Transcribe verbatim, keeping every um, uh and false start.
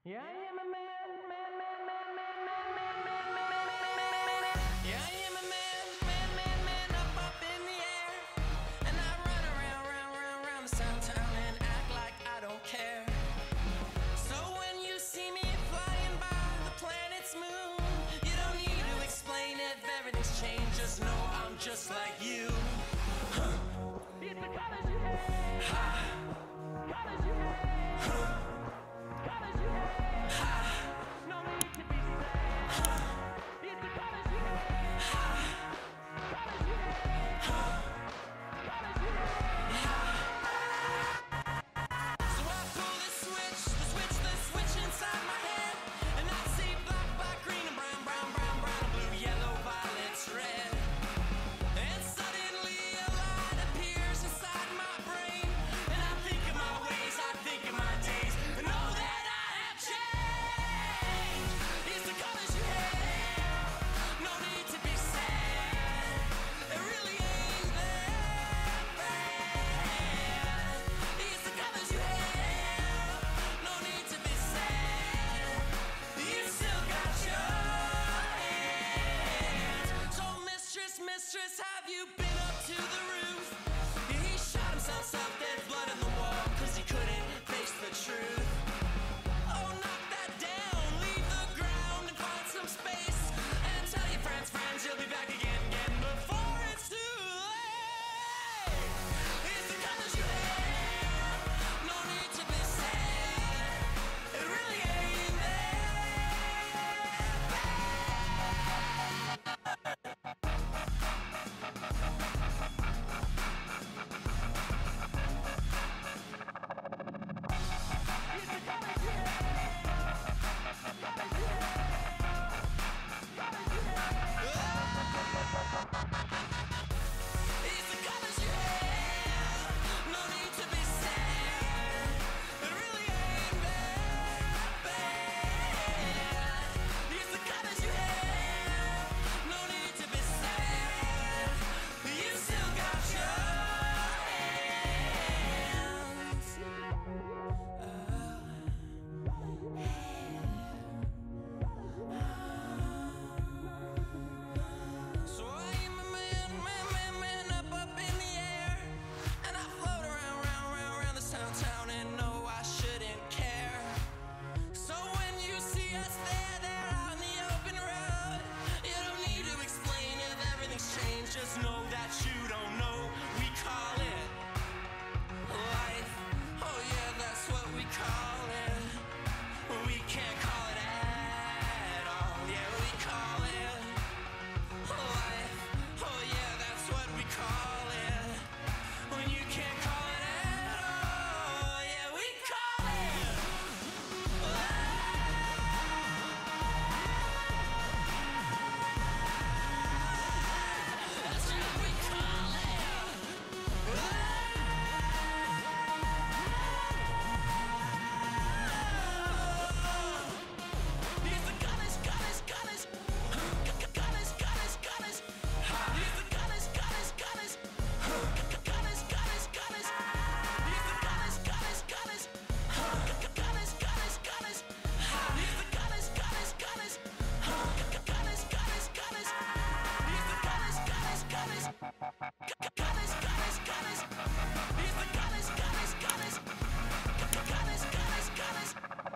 Yeah, I am a man, man, man, man, man, man, man, man, man, man, man, man. Yeah, I am a man, man, man, man, up, up in the air. And I run around, round, round, round the sound town and act like I don't care. So when you see me flying by the planet's moon, you don't need to explain it, everything's changed. Just know I'm just like you. Huh. It's the colors you have. Ha. Colors you have. Huh. Colors you have. Ha.